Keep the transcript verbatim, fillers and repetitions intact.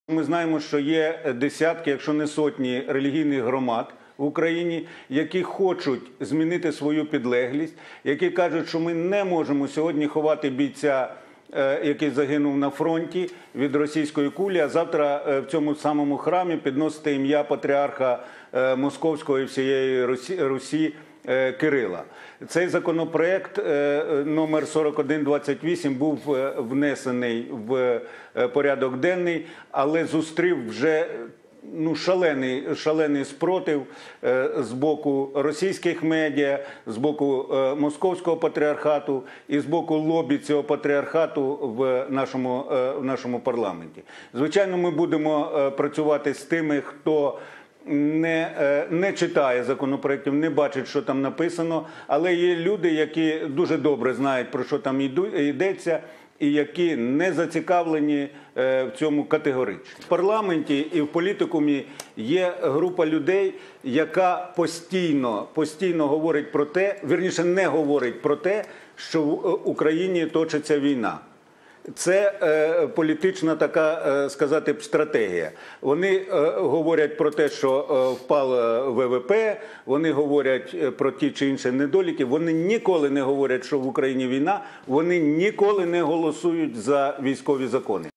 Ми знаємо, що є десятки, якщо не сотні, релігійних громад в Україні, які хочуть змінити свою підлеглість, які кажуть, що ми не можемо сьогодні ховати бійця, який загинув на фронті від російської кулі, а завтра в цьому самому храмі підносити ім'я патріарха Московського і всієї Русі Кирила. Цей законопроект номер сорок один двадцять вісім був внесений в порядок денний, але зустрів вже ну, шалений, шалений спротив з боку російських медіа, з боку московського патріархату і з боку лобі цього патріархату в нашому, в нашому парламенті. Звичайно, ми будемо працювати з тими, хто Не, не читає законопроєктів, не бачить, що там написано, але є люди, які дуже добре знають, про що там йдеться, і які не зацікавлені в цьому категорично. В парламенті і в політикумі є група людей, яка постійно, постійно говорить про те, вірніше не говорить про те, що в Україні точиться війна. Це е, політична така, е, сказати б, стратегія. Вони е, говорять про те, що е, впав Ве Ве Пе, вони говорять про ті чи інші недоліки, вони ніколи не говорять, що в Україні війна, вони ніколи не голосують за військові закони.